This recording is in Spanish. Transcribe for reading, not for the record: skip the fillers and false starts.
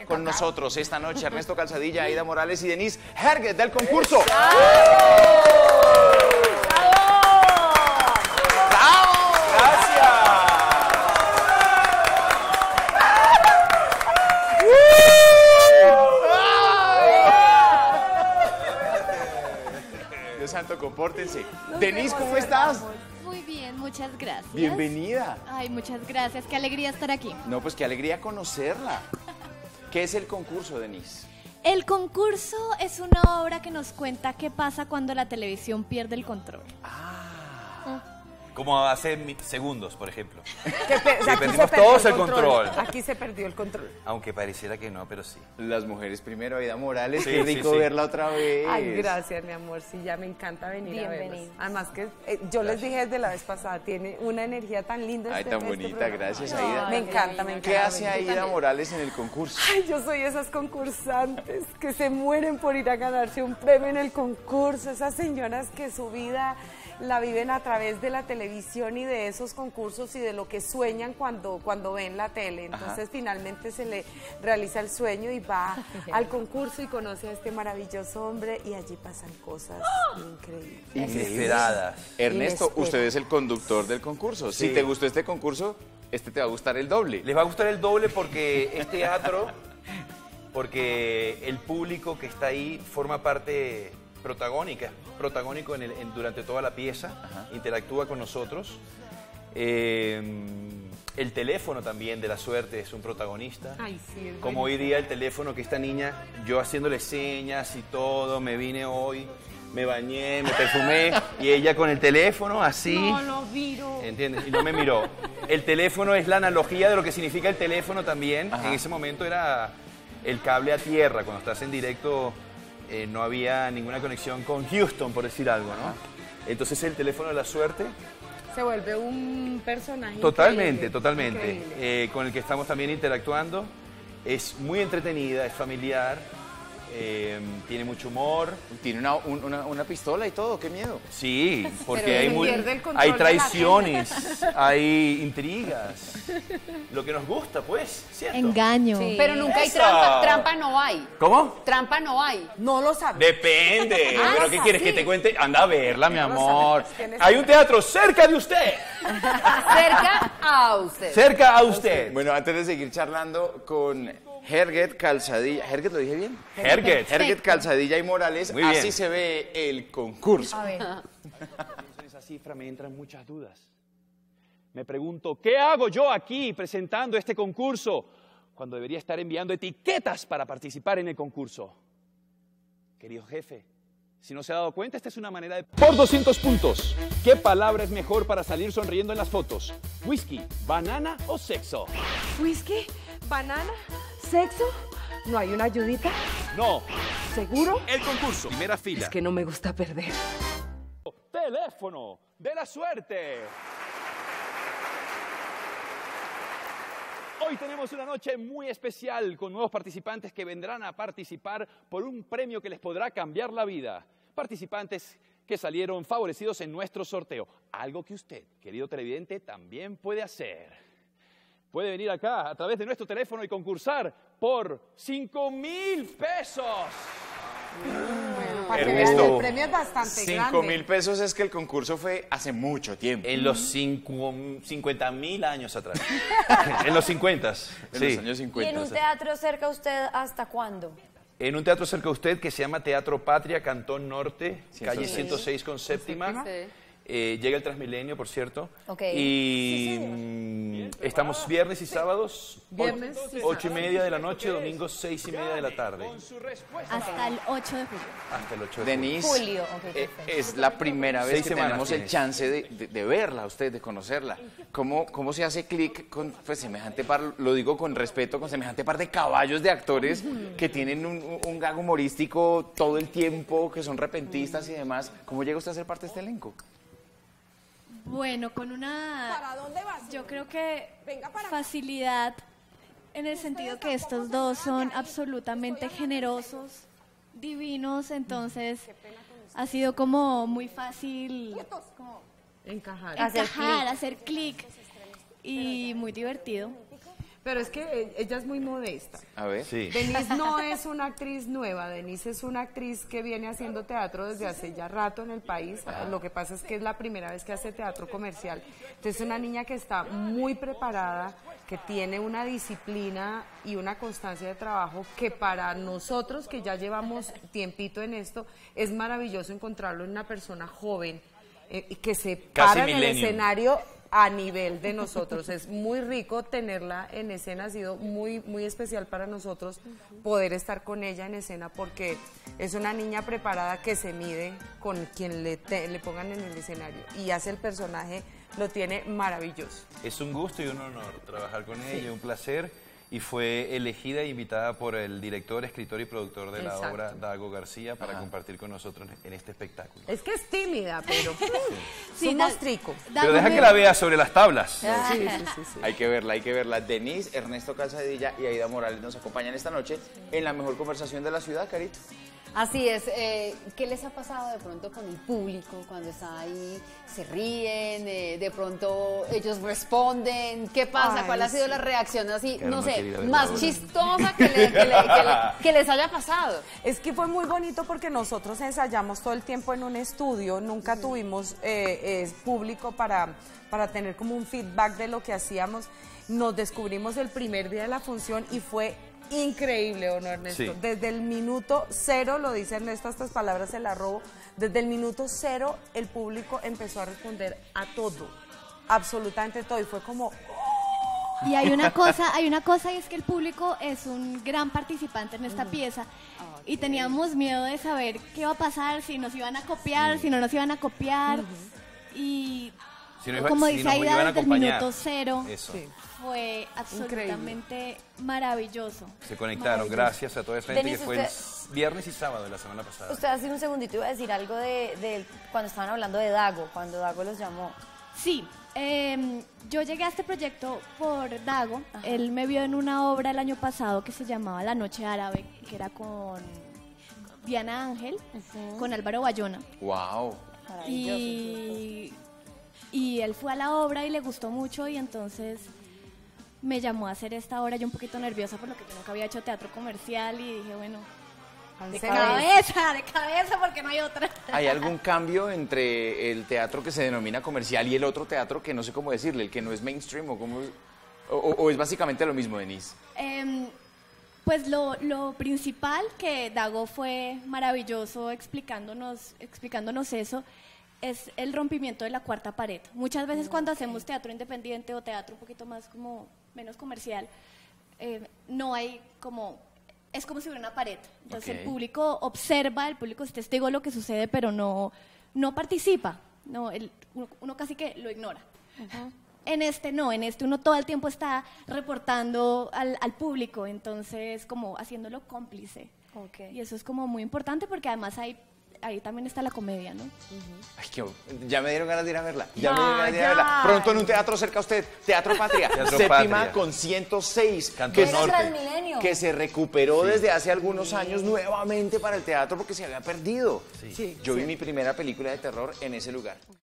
con nosotros esta noche Ernesto Calzadilla, Aida Morales y Denise Herget del concurso. Dios santo, compórtense. Denise, ¿cómo estás? Muy bien, muchas gracias. Bienvenida. Ay, muchas gracias. Qué alegría estar aquí. No, pues qué alegría conocerla. ¿Qué es el concurso, Denise? El concurso es una obra que nos cuenta qué pasa cuando la televisión pierde el control. Como hace segundos, por ejemplo. Perdimos todos el control. Aquí se perdió el control. Aunque pareciera que no, pero sí. Las mujeres primero, Aida Morales. Sí, Qué rico sí. verla otra vez. Ay, gracias, mi amor. Sí, ya me encanta venir a verlos. Además que yo les dije desde la vez pasada, tiene una energía tan linda. Ay, tan bonita, programa. gracias, Aida. Me encanta, me encanta. ¿Qué hace Aida Morales en el concurso? Ay, yo soy esas concursantes que se mueren por ir a ganarse un premio en el concurso. Esas señoras que su vida la viven a través de la televisión y de esos concursos y de lo que sueñan cuando ven la tele. Entonces finalmente se le realiza el sueño y va al concurso y conoce a este maravilloso hombre y allí pasan cosas increíbles. Inesperadas. Ernesto, usted es el conductor del concurso. Sí. Si te gustó este concurso, este te va a gustar el doble. Les va a gustar el doble porque es teatro, porque el público que está ahí forma parte protagónico durante toda la pieza, interactúa con nosotros. El teléfono también de la suerte es un protagonista. Ay, sí, es como hoy día el teléfono que esta niña, yo haciéndole señas y todo, me vine hoy, me bañé, me perfumé y ella con el teléfono así. No lo miro. ¿Entiendes? Y no me miró. El teléfono es la analogía de lo que significa el teléfono también. En ese momento era el cable a tierra. Cuando estás en directo no había ninguna conexión con Houston, por decir algo, ¿no? Entonces el teléfono de la suerte. Se vuelve un personaje Totalmente, increíble, totalmente. increíble. Con el que estamos también interactuando. Es muy entretenida, es familiar, tiene mucho humor. Tiene una pistola y todo, qué miedo. Sí, porque Pero pierde el control hay de la traiciones, hay intrigas. Lo que nos gusta, pues, ¿cierto? Engaño. Sí. Pero nunca hay Eso. trampa. Trampa no hay. ¿Cómo? Trampa no hay. No lo sabe. Depende. ¿Pero qué quieres que te cuente? Anda a verla, mi No lo amor. sabes. ¿Quién es? Hay un teatro cerca de usted. Cerca a usted. Cerca a usted. Bueno, antes de seguir charlando con Herget Calzadilla, ¿Herget lo dije bien? Herget. Herget Calzadilla y Morales, Muy bien. así se ve el concurso. A ver. Con esa cifra me entran muchas dudas. Me pregunto, ¿qué hago yo aquí presentando este concurso cuando debería estar enviando etiquetas para participar en el concurso? Querido jefe, si no se ha dado cuenta, esta es una manera de... Por 200 puntos, ¿qué palabra es mejor para salir sonriendo en las fotos? ¿Whisky, banana o sexo? ¿Whisky? ¿Banana? ¿Sexo? ¿No hay una ayudita? No. ¿Seguro? El concurso. Primera fila. Es que no me gusta perder. Teléfono de la suerte. Hoy tenemos una noche muy especial con nuevos participantes que vendrán a participar por un premio que les podrá cambiar la vida. Participantes que salieron favorecidos en nuestro sorteo. Algo que usted, querido televidente, también puede hacer. Puede venir acá a través de nuestro teléfono y concursar por 5,000 pesos. Bueno, para que Ernesto, vean, el premio es bastante grande. 5.000 pesos es que el concurso fue hace mucho tiempo. En los 50,000 años atrás. En los 50. En Sí. los años 50. ¿Y en un teatro cerca a usted hasta cuándo? En un teatro cerca de usted que se llama Teatro Patria, Cantón Norte, calle 106 con séptima. Sí. Llega el Transmilenio, por cierto. Ok. Y estamos viernes y sábados, Viernes y 8:30 de la noche, domingos 6:30 de la tarde. Hasta el 8 de julio. Hasta el 8 de julio. Denise, Julio, ok, perfecto. es la primera vez 6 que semanas tenemos el tienes. chance de verla a usted, de conocerla. ¿Cómo se hace clic con pues, semejante par, lo digo con respeto, con semejante par de caballos de actores que tienen un gag humorístico todo el tiempo, que son repentistas y demás? ¿Cómo llega usted a ser parte de este elenco? Bueno, con una... ¿Para dónde vas? Yo creo que Venga para acá. facilidad en el sentido que estos dos son absolutamente generosos, divinos, entonces ha sido como muy fácil Encajar. Hacer encajar, hacer clic y muy divertido. Pero es que ella es muy modesta. A ver. Sí. Denise no es una actriz nueva, Denise es una actriz que viene haciendo teatro desde hace ya rato en el país. Lo que pasa es que es la primera vez que hace teatro comercial. Entonces es una niña que está muy preparada, que tiene una disciplina y una constancia de trabajo que para nosotros que ya llevamos tiempito en esto, es maravilloso encontrarlo en una persona joven que se Casi para en el millennium. escenario a nivel de nosotros. Es muy rico tenerla en escena, ha sido muy, muy especial para nosotros poder estar con ella en escena porque es una niña preparada que se mide con quien le pongan en el escenario y hace el personaje, lo tiene maravilloso. Es un gusto y un honor trabajar con ella, un placer. Y fue elegida e invitada por el director, escritor y productor de la Exacto. obra, Dago García, para compartir con nosotros en este espectáculo. Es que es tímida, pero Sí, es un mostrico. Pero deja que la vea sobre las tablas. Sí, sí, sí, sí. Hay que verla, hay que verla. Denise, Ernesto Calzadilla y Aida Morales nos acompañan esta noche en la mejor conversación de la ciudad, Carito. Así es. ¿Qué les ha pasado de pronto con el público cuando está ahí? ¿Se ríen? ¿De pronto ellos responden? ¿Qué pasa? Ay, ¿Cuál ha sido sí. la reacción así, Claro, no no sé, quería verla más ahora. chistosa que les haya pasado? Es que fue muy bonito porque nosotros ensayamos todo el tiempo en un estudio, nunca tuvimos público para tener como un feedback de lo que hacíamos. Nos descubrimos el primer día de la función y fue increíble, ¿o no, Ernesto? Sí. Desde el minuto cero, lo dice Ernesto, estas palabras se las robo, desde el minuto cero el público empezó a responder a todo, absolutamente todo, y fue como... Y hay una cosa y es que el público es un gran participante en esta pieza y teníamos miedo de saber qué iba a pasar, si nos iban a copiar, si no nos iban a copiar y Si no iba- como si dice nos Aida, iban a desde el acompañar. minuto cero Eso. Sí. fue absolutamente maravilloso. Se conectaron, gracias a toda esa gente Denise, que fue el usted- viernes y sábado de la semana pasada. Usted hace un segundito iba a decir algo de cuando estaban hablando de Dago, cuando Dago los llamó. Sí, yo llegué a este proyecto por Dago. Él me vio en una obra el año pasado que se llamaba La Noche Árabe, que era con Diana Ángel, con Álvaro Bayona. Wow. Y él fue a la obra y le gustó mucho y entonces me llamó a hacer esta obra. Yo un poquito nerviosa por lo que yo nunca había hecho teatro comercial y dije, bueno, de cabeza porque no hay otra. ¿Hay algún cambio entre el teatro que se denomina comercial y el otro teatro que no sé cómo decirle, el que no es mainstream o es básicamente lo mismo, Denise? Pues lo principal, que Dago fue maravilloso explicándonos eso, es el rompimiento de la cuarta pared. Muchas veces cuando hacemos teatro independiente o teatro un poquito más como menos comercial, no hay como... Es como si hubiera una pared. Entonces Ok. el público observa, el público es testigo de lo que sucede, pero no participa. No, uno casi que lo ignora. En este uno todo el tiempo está reportando al público, entonces como haciéndolo cómplice. Okay. Y eso es como muy importante porque además ahí también está la comedia, ¿no? Ay, ya me dieron ganas de ir a verla. Ya me dieron ganas de ir a verla. Pronto en un teatro cerca a usted, Teatro Patria, Teatro séptima Patria. con 106, Canto que, Norte. Transmilenio. que se recuperó desde hace algunos años nuevamente para el teatro porque se había perdido. Sí. Yo vi mi primera película de terror en ese lugar.